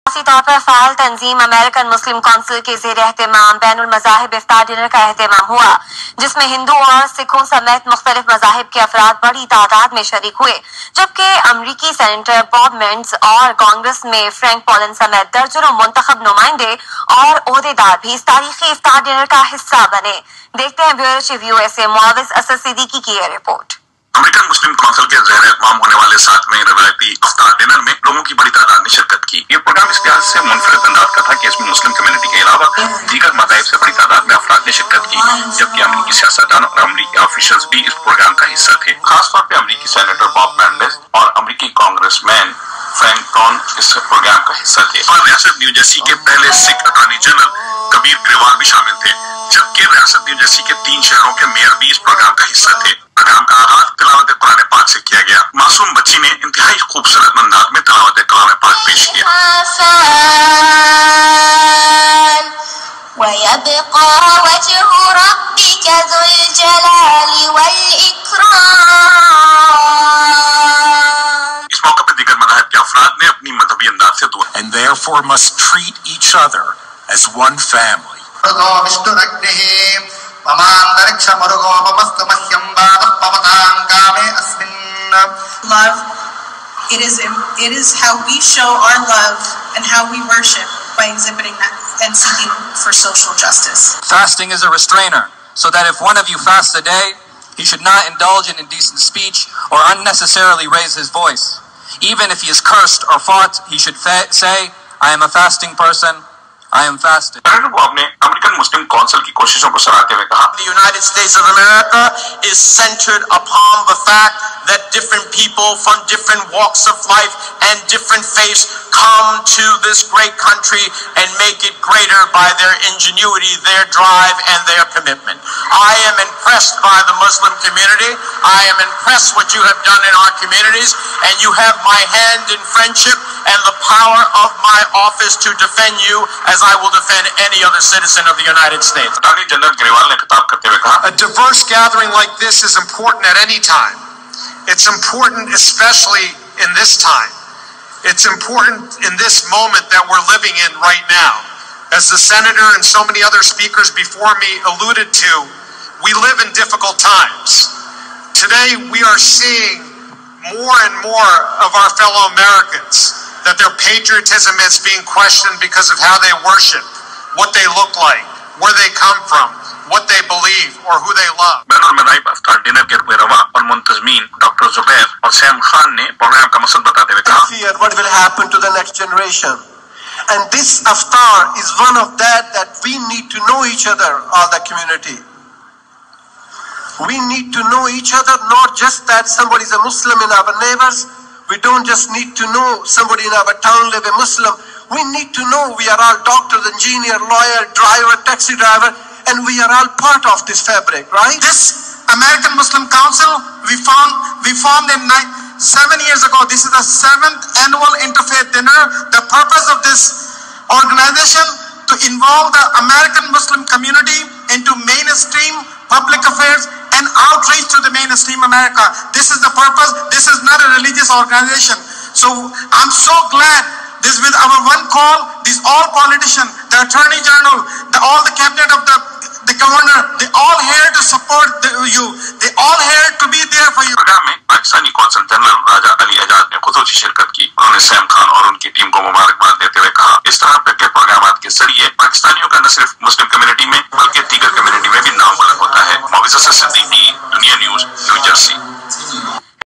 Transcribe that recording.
खासी तौर पर फाल तंजीम अमेरिकन मुस्लिम काउंसिल के ज़ेर एहतमाम बैनुल मज़ाहिब इफ्तार डिनर का एहतमाम हुआ, जिसमें हिंदू और सिखों समेत मुख्तलिफ मज़ाहिब के अफराद बड़ी तादाद में शरीक हुए, जबकि अमरीकी सेनेटर बॉब मेंट्स और कांग्रेस में फ्रैंक पॉलन समेत दर्जनों मुंतखब नुमाइंदे और ओहदेदार भी इस तारीखी इफ्तार डिनर का हिस्सा बने। देखते हैं bureau chief USA Muaviz Asad Siddiqui की यह रिपोर्ट। अमेरिकन मुस्लिम काउंसिल के ज़ेर एहतमाम होने वाले 7वें रवायती इफ्तार डिनर में लोगों की बड़ी तादाद ने शिरकत की। ये प्रोग्राम इस लिहाज से मुनफरिद अंदाज का था कि इसमें मुस्लिम कम्युनिटी के अलावा दीगर मज़ाहिब से बड़ी तादाद में अफराद ने शिरकत की, जबकि अमरीकी सियासतदान और अमरीकी ऑफिशियल्स भी इस प्रोग्राम का हिस्सा थे। खासतौर पर अमरीकी सेनेटर बॉब मेंडेस और अमरीकी कांग्रेसमैन फ्रैंक पॉलन इस प्रोग्राम का हिस्सा थे। और रियासत न्यू जर्सी के पहले सिख अटॉर्नी जनरल कबीर ग्रेवाल भी शामिल थे, जबकि रियासत न्यू जर्सी के 3 शहरों के मेयर भी इस प्रोग्राम का हिस्सा थे। प्रोग्राम का आगाज तिलावत कुरान पाक से किया गया। मासूम बच्ची ने इंतहाई खूबसूरत अंदाज में तिलावत कुरान पाक पेश किया। इस मौके पर दीगर मज़ाहिब के अफराद ने अपनी मजहबी अंदाज से दुआ and therefore must treat each other as one family. Love, it is how we show our love and how we worship by exhibiting that and seeking for social justice. Fasting is a restrainer, so that if one of you fasts a day, he should not indulge in indecent speech or unnecessarily raise his voice. Even if he is cursed or fought, he should say, I am a fasting person, I am fasting. आपने American Muslim council की कोशिशों को सराहते हुए कहा, The United States of America is centered upon the fact that different people from different walks of life and different faiths come to this great country and make it greater by their ingenuity, their drive, and their commitment. I am impressed by the Muslim community. I am impressed what you have done in our communities, and you have my hand in friendship and the power of my office to defend you as I will defend any other citizen of the United States. Attorney general Grewal ने खिताब करते हुए कहा, A diverse gathering like this is important at any time. It's important especially in this time. It's important in this moment that we're living in right now. As the senator and so many other speakers before me alluded to, we live in difficult times. Today we are seeing more and more of our fellow Americans that their patriotism is being questioned because of how they worship, what they look like, where they come from, what they believe, or who they love. बैनुल मज़ाहिब इफ्तार dinner के रुए रवा और मुंतज़मीन doctor Zubair और Sam Khan ने programme का मकसद बताते हुए कहा, fear what will happen to the next generation, and this iftar is one of that we need to know each other, all the community. We need to know each other, not just that somebody is a Muslim in our neighbors. We don't just need to know somebody in our town live a Muslim. We need to know we are all doctors, engineer, lawyer, driver, taxi driver, and we are all part of this fabric, right? This American Muslim Council we formed in 7 years ago. This is the 7th annual interfaith dinner. The purpose of this organization to involve the American Muslim community into mainstream public affairs and outreach to the mainstream America. This is the purpose. This is not a religious organization. So I'm so glad this with our one call, these all politicians, the Attorney General, all the cabinet of the governor, they all here to support you. They all here to be there for you. Programme में Pakistani consul general Raja Ali Ejaz ने खुसूसी शिरकत की। उन्होंने Sam Khan और उनकी team को मुबारकबाद देते हुए कहा, इस तरह के प्रोग्राम के जरिए पाकिस्तानियों का न सिर्फ मुस्लिम कम्युनिटी में बल्कि